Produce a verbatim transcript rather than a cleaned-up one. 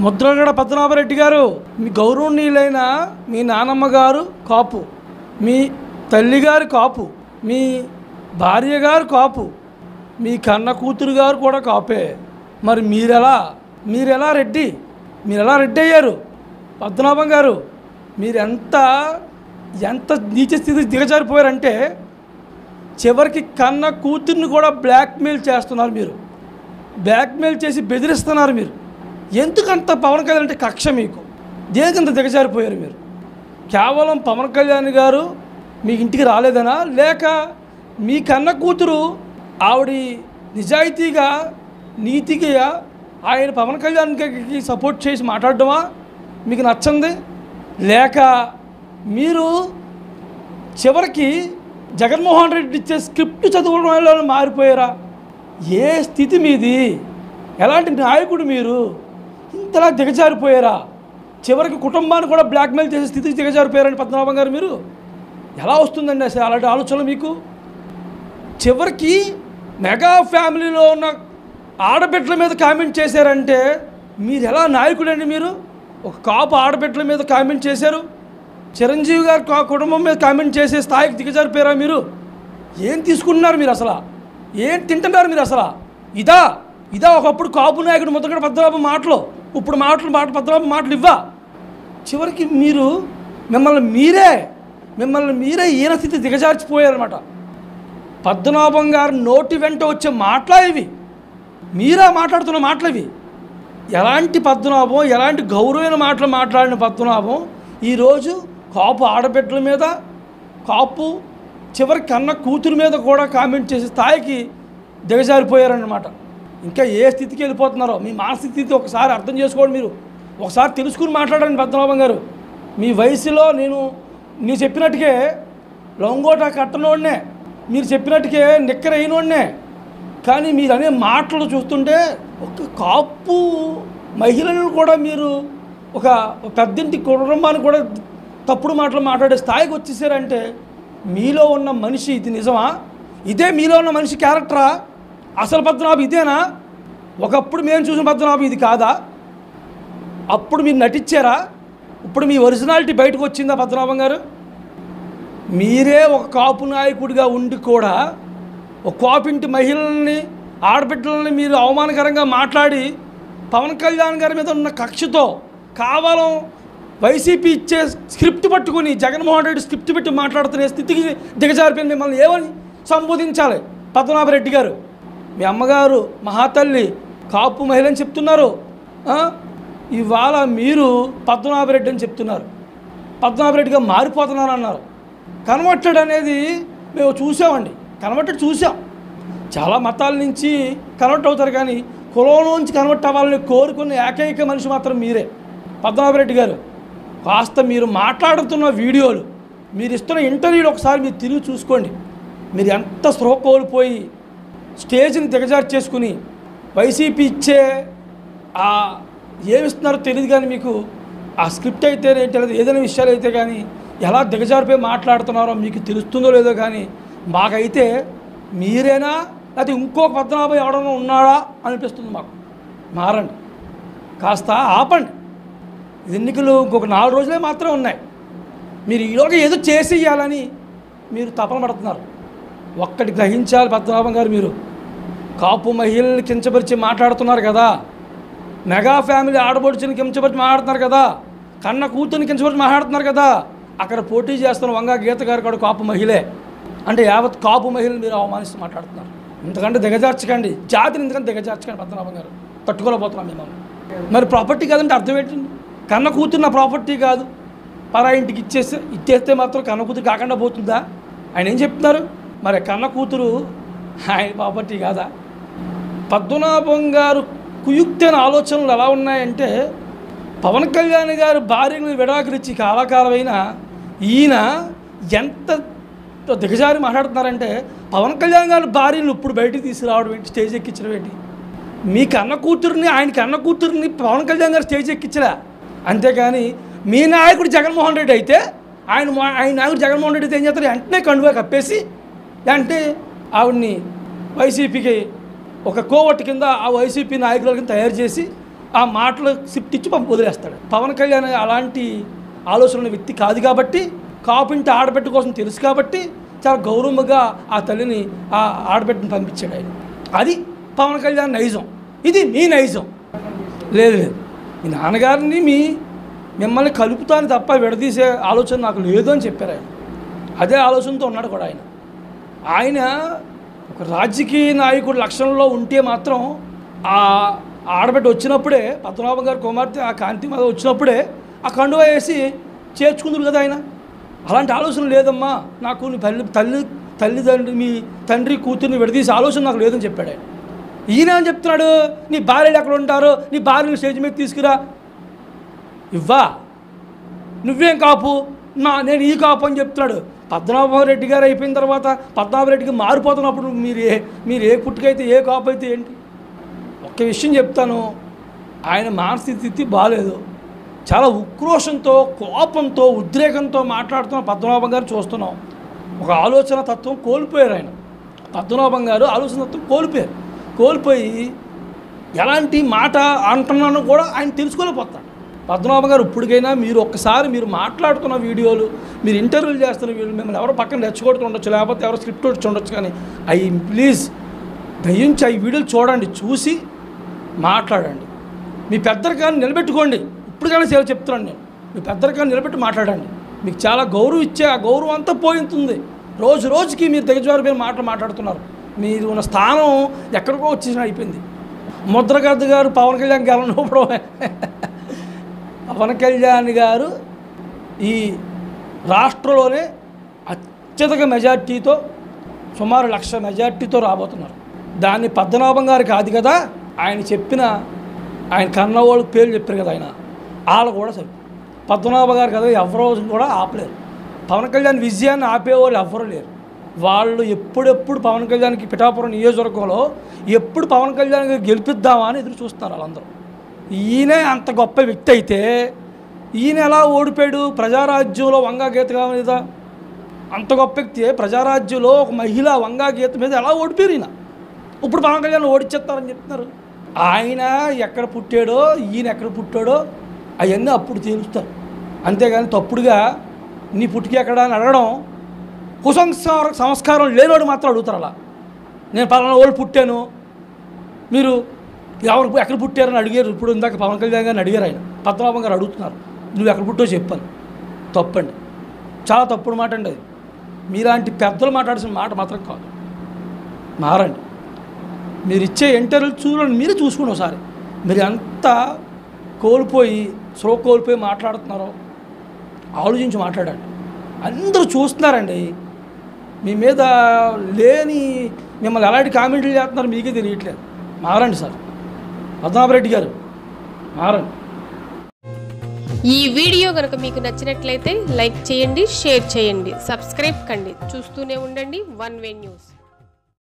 ముద్రగడ పద్మనాభరెడ్డి గారు, మీ గౌరవనీయులైన మీ నానమ్మ గారు కాపు, మీ తల్లిగారు కాపు, మీ భార్య గారు కాపు, మీ కన్న కూతురు గారు కూడా కాపే. మరి మీరెలా మీరెలా రెడ్డి మీరెలా రెడ్డి అయ్యారు? పద్మనాభం గారు, మీరు ఎంత ఎంత నీచ స్థితి దిగజారిపోయారంటే చివరికి కన్న కూతుర్ని కూడా బ్లాక్మెయిల్ చేస్తున్నారు. మీరు బ్లాక్మెయిల్ చేసి బెదిరిస్తున్నారు. మీరు ఎందుకంత పవన్ కళ్యాణ్ అంటే కక్ష మీకు? దేనికంత దిగజారిపోయారు మీరు? కేవలం పవన్ కళ్యాణ్ గారు మీ ఇంటికి రాలేదనా, లేక మీ కన్న కూతురు ఆవిడ నిజాయితీగా నీతిగా ఆయన పవన్ కళ్యాణ్కి సపోర్ట్ చేసి మాట్లాడడమా మీకు నచ్చంది? లేక మీరు చివరికి జగన్మోహన్ రెడ్డి ఇచ్చే స్క్రిప్ట్ చదవడంలో మారిపోయారా? ఏ స్థితి మీది? ఎలాంటి నాయకుడు మీరు? ఇంతలా దిగజారిపోయారా? చివరికి కుటుంబాన్ని కూడా బ్లాక్మెయిల్ చేసే స్థితికి దిగజారిపోయారని పద్మనాభం గారు మీరు ఎలా వస్తుందండి అసలు అలాంటి ఆలోచనలు మీకు? చివరికి మెగా ఫ్యామిలీలో ఉన్న ఆడబిడ్డల మీద కామెంట్ చేశారంటే మీరు ఎలా నాయకుడండి? మీరు ఒక కాపు ఆడబిడ్డల మీద కామెంట్ చేశారు, చిరంజీవి గారు కుటుంబం మీద కామెంట్ చేసే స్థాయికి దిగజారిపోయారా మీరు? ఏం తీసుకుంటున్నారు మీరు? అసలు ఏం తింటున్నారు మీరు? అసలు ఇదా ఇదా ఒకప్పుడు కాపు నాయకుడు ముద్రగడ పద్మనాభం మాటలు, ఇప్పుడు మాటలు మాట పద్మనాభం మాటలు ఇవ్వా? చివరికి మీరు మిమ్మల్ని మీరే మిమ్మల్ని మీరే ఈయన స్థితి దిగజార్చిపోయారనమాట. పద్మనాభం గారు నోటి వెంట వచ్చే మాటలా ఇవి? మీరా మాట్లాడుతున్న మాటలు ఇవి? ఎలాంటి పద్మనాభం, ఎలాంటి గౌరవమైన మాటలు మాట్లాడిన పద్మనాభం ఈరోజు కాపు ఆడబిడ్డల మీద, కాపు చివరి కన్న కూతురు మీద కూడా కామెంట్ చేసే స్థాయికి దిగజారిపోయారన్నమాట. ఇంకా ఏ స్థితికి వెళ్ళిపోతున్నారో మీ మానసిక స్థితి ఒకసారి అర్థం చేసుకోండి. మీరు ఒకసారి తెలుసుకుని మాట్లాడండి పద్మనాభం గారు. మీ వయసులో నేను మీరు చెప్పినట్టుకే లొంగోట కట్టనోడినే, మీరు చెప్పినట్టుకే నిక్కర అయినోడినే, కానీ మీరు అనే మాటలు చూస్తుంటే ఒక కాపు మహిళలను కూడా మీరు ఒక పెద్దింటి కుటుంబాన్ని కూడా తప్పుడు మాటలు మాట్లాడే స్థాయికి వచ్చేసారంటే మీలో ఉన్న మనిషి ఇది నిజమా? ఇదే మీలో ఉన్న మనిషి క్యారెక్టరా? అసలు పద్మనాభం ఇదేనా? ఒకప్పుడు మేము చూసిన పద్మనాభం ఇది కాదా? అప్పుడు మీరు నటించారా? ఇప్పుడు మీ ఒరిజినాలిటీ బయటకు వచ్చిందా పద్మనాభం గారు? మీరే ఒక కాపు నాయకుడిగా ఉండి కూడా ఒక కాపింటి మహిళల్ని ఆడబిడ్డలని మీరు అవమానకరంగా మాట్లాడి పవన్ కళ్యాణ్ గారి మీద ఉన్న కక్షతో కావాలం వైసీపీ ఇచ్చే స్క్రిప్ట్ పట్టుకుని జగన్మోహన్ రెడ్డి స్క్రిప్ట్ పెట్టి మాట్లాడుతున్న స్థితికి దిగజారిపోయిన మిమ్మల్ని ఏమని సంబోధించాలి పద్మనాభరెడ్డి గారు? మీ అమ్మగారు మహాతల్లి కాపు మహిళ అని చెప్తున్నారు, ఇవాళ మీరు పద్మనాభరెడ్డి అని చెప్తున్నారు. పద్మనాభరెడ్డిగా మారిపోతున్నారు అన్నారు. కన్వర్టెడ్ అనేది మేము చూసామండి, కన్వర్టెడ్ చూసాం. చాలా మతాల నుంచి కన్వర్ట్ అవుతారు, కానీ కులంలోంచి కన్వర్ట్ అవ్వాలని కోరుకున్న ఏకైక మనిషి మాత్రం మీరే పద్మనాభరెడ్డి గారు. కాస్త మీరు మాట్లాడుతున్న వీడియోలు, మీరు ఇస్తున్న ఇంటర్వ్యూలు ఒకసారి మీరు తిరిగి చూసుకోండి. మీరు ఎంత స్పృహ కోల్పోయి స్టేజ్ని దిగజార్చేసుకుని వైసీపీ ఇచ్చే ఆ ఏమిస్తున్నారో తెలియదు, కానీ మీకు ఆ స్క్రిప్ట్ అయితే తెలియదు, ఏదైనా విషయాలు అయితే కానీ ఎలా దిగజారిపోయి మాట్లాడుతున్నారో మీకు తెలుస్తుందో లేదో, కానీ మాకైతే మీరేనా లేకపోతే ఇంకో పద్మనాభం ఎవడన్నా ఉన్నాడా అనిపిస్తుంది మాకు. మారండి, కాస్త ఆపండి. ఎన్నికలు ఇంకొక నాలుగు రోజులే మాత్రమే ఉన్నాయి. మీరు ఈలోగా ఏదో చేసేయాలని మీరు తపన పడుతున్నారు. ఒక్కటి గ్రహించాలి పద్మనాభం గారు, మీరు కాపు మహిళల్ని కించపరిచి మాట్లాడుతున్నారు కదా, మెగా ఫ్యామిలీ ఆడబడుచుని కించపరిచి మాట్లాడుతున్నారు కదా, కన్న కూతుర్ని కించపరిచి మాట్లాడుతున్నారు కదా, అక్కడ పోటీ చేస్తున్న వంగా గీత గారు కూడా కాపు మహిళే అంటే యావత్ కాపు మహిళలు మీరు అవమానిస్తూ మాట్లాడుతున్నారు. ఇంతకంటే దిగజార్చకండి, జాతిని ఇంతకంటే దిగజార్చకండి పద్మనాభం గారు. తట్టుకోలేకపోతున్నాం మిమ్మల్ని. మరి ప్రాపర్టీ కాదంటే అర్థం ఏంటండి? కన్న కూతురు నా ప్రాపర్టీ కాదు, పరా ఇంటికి ఇచ్చేస్తే ఇచ్చేస్తే మాత్రం కన్న కూతురు కాకుండా పోతుందా? ఆయన ఏం చెప్తున్నారు? మరి కన్న కూతురు ఆయన ప్రాపర్టీ కాదా? పద్మనాభం గారు కుయుక్తైన ఆలోచనలు ఎలా ఉన్నాయంటే, పవన్ కళ్యాణ్ గారు భార్యను విడాకులు ఇచ్చి కాలకాలమైన ఈయన ఎంత దిగజారి మాట్లాడుతున్నారంటే, పవన్ కళ్యాణ్ గారి భార్యను ఇప్పుడు బయటికి తీసుకురావడం ఏంటి, స్టేజ్ ఎక్కించడం ఏంటి? మీ కన్న కూతుర్ని ఆయన కన్న కూతుర్ని పవన్ కళ్యాణ్ గారు స్టేజ్ ఎక్కించలే. అంతేగాని మీ నాయకుడు జగన్మోహన్ రెడ్డి అయితే ఆయన ఆయన నాయకుడు జగన్మోహన్ రెడ్డి అయితే ఏం చేస్తారు? వెంటనే కండువా కప్పేసి అంటే ఆవిడ్ని వైసీపీకి ఒక కోవట్ కింద ఆ వైసీపీ నాయకుల కింద తయారు చేసి ఆ మాటలు స్క్రిప్ట్ ఇచ్చి పంపి వదిలేస్తాడు. పవన్ కళ్యాణ్ అలాంటి ఆలోచన వ్యక్తి కాదు కాబట్టి, కాపుంటి ఆడబిడ్డ కోసం తెలుసు కాబట్టి చాలా గౌరవంగా ఆ తల్లిని ఆ ఆడబిడ్డని పంపించాడు ఆయన. అది పవన్ కళ్యాణ్ నైజం. ఇది మీ నైజం. లేదు లేదు మీ నాన్నగారిని మీ మిమ్మల్ని కలుపుతాను తప్ప విడదీసే ఆలోచన నాకు లేదు అని చెప్పారు ఆయన. అదే ఆలోచనతో ఉన్నాడు కూడా ఆయన. ఆయన ఒక రాజకీయ నాయకుడు లక్షణంలో ఉంటే మాత్రం ఆ ఆడబిడ్డ వచ్చినప్పుడే, పద్మనాభం గారి కుమార్తె ఆ కాంతిమాధవ్ వచ్చినప్పుడే ఆ కండువా వేసి చేర్చుకుందరు కదా ఆయన. అలాంటి ఆలోచన లేదమ్మా నాకు, నీ తల్లి తల్లి తల్లిదండ్రి మీ తండ్రి కూతుర్ని విడదీసే ఆలోచన నాకు లేదని చెప్పాడు ఆయన. ఈయన అని చెప్తున్నాడు, నీ భార్యలు ఎక్కడ ఉంటారో నీ భార్యను స్టేజ్ మీద తీసుకురా. ఇవ్వా నువ్వేం కాపు, నా నేను ఈ కాపు అని చెప్తున్నాడు. పద్మనాభం రెడ్డి గారు అయిపోయిన తర్వాత పద్మనాభం రెడ్డికి మారిపోతున్నప్పుడు మీరు ఏ మీరు ఏ పుట్టుకైతే ఏ కాపు అయితే ఏంటి? ఒక్క విషయం చెప్తాను, ఆయన మానసిక స్థితి బాగాలేదు. చాలా ఉక్రోషంతో, కోపంతో, ఉద్రేకంతో మాట్లాడుతున్న పద్మనాభం గారు చూస్తున్నాం. ఒక ఆలోచన తత్వం కోల్పోయారు ఆయన. పద్మనాభం గారు ఆలోచన తత్వం కోల్పోయారు. కోల్పోయి ఎలాంటి మాట అంటున్నాను కూడా ఆయన తెలుసుకోలేకపోతాడు. పద్మనాభం గారు ఇప్పటికైనా మీరు ఒక్కసారి మీరు మాట్లాడుతున్న వీడియోలు, మీరు ఇంటర్వ్యూలు చేస్తున్న వీడియోలు మిమ్మల్ని ఎవరో పక్కన రెచ్చగొడుతూ ఉండొచ్చు, లేకపోతే ఎవరో స్క్రిప్ట్ వచ్చి ఉండొచ్చు, కానీ అవి ప్లీజ్ దయించి ఈ వీడియోలు చూడండి, చూసి మాట్లాడండి. మీ పెద్దరికాన్ని నిలబెట్టుకోండి. ఇప్పటికైనా సేవ చెప్తున్నాను నేను, మీ పెద్దరికాన్ని నిలబెట్టి మాట్లాడండి. మీకు చాలా గౌరవం ఇచ్చే ఆ గౌరవం అంతా పోయింటుంది. రోజు రోజుకి మీరు దిగజారిపోయిన మాటలు మాట్లాడుతున్నారు. మీరు ఉన్న స్థానం ఎక్కడికో వచ్చేసిన అయిపోయింది. ముద్రగద్ద గారు పవన్ కళ్యాణ్ గెలవడం, పవన్ కళ్యాణ్ గారు ఈ రాష్ట్రంలోనే అత్యధిక మెజార్టీతో, సుమారు లక్ష మెజార్టీతో రాబోతున్నారు. దాన్ని పద్మనాభం గారు కాదు కదా, ఆయన చెప్పిన ఆయన కన్నవాళ్ళు పేరు చెప్పారు కదా ఆయన, వాళ్ళు కూడా సరే పద్మనాభ గారు కదా ఎవరో కూడా ఆపలేరు. పవన్ కళ్యాణ్ విజయాన్ని ఆపేవాళ్ళు ఎవ్వరూ లేరు. వాళ్ళు ఎప్పుడెప్పుడు పవన్ కళ్యాణ్కి పిఠాపురం నియోజకవర్గంలో ఎప్పుడు పవన్ కళ్యాణ్ గెలిపిద్దామా అని ఎదురు చూస్తున్నారు వాళ్ళందరూ. ఈయనే అంత గొప్ప వ్యక్తి అయితే ఈయన ఎలా ఓడిపోయాడు? ప్రజారాజ్యంలో వంగా గీత మీద అంత గొప్ప వ్యక్తి ప్రజారాజ్యంలో ఒక మహిళ వంగా గీత మీద ఎలా ఓడిపోయారు ఈయన? ఇప్పుడు పవన్ కళ్యాణ్ ఓడిచ్చేస్తారని చెప్తున్నారు. ఆయన ఎక్కడ పుట్టాడో, ఈయన ఎక్కడ పుట్టాడో అవన్నీ అప్పుడు తేలుస్తారు. అంతేగాని తప్పుడుగా నీ పుట్టుకి ఎక్కడ అని అడగడం, కుసంస్కార సంస్కారం లేనివాడు మాత్రం అడుగుతారు. అలా నేను పలానా వాళ్ళు పుట్టాను, మీరు ఎవరు ఎక్కడ పుట్టారని అడిగారు. ఇప్పుడు ఇందాక పవన్ కళ్యాణ్ గారిని అడిగారు, ఆయన పద్మనాభం గారు అడుగుతున్నారు, నువ్వు ఎక్కడ పుట్టో చెప్పాను. తప్పండి, చాలా తప్పుడు మాట అండి అది. మీలాంటి పెద్దలు మాట్లాడాల్సిన మాట మాత్రం కాదు. మారండి. మీరు ఇచ్చే ఇంటర్వ్యూలు చూడండి, మీరే చూసుకోండి ఒకసారి. మీరు ఎంత కోల్పోయి స్లో కోల్పోయి మాట్లాడుతున్నారో ఆలోచించి మాట్లాడండి. అందరూ చూస్తున్నారండి మీ మీద, లేని మిమ్మల్ని ఎలాంటి కామెంట్లు చేస్తున్నారు మీకే తెలియట్లేదు. మారండి సార్, పద్మనాభరెడ్డి గారు మారండి. ఈ వీడియో కనుక మీకు నచ్చినట్లయితే లైక్ చేయండి, షేర్ చేయండి, సబ్స్క్రైబ్ కండి. చూస్తూనే ఉండండి వన్ వే న్యూస్.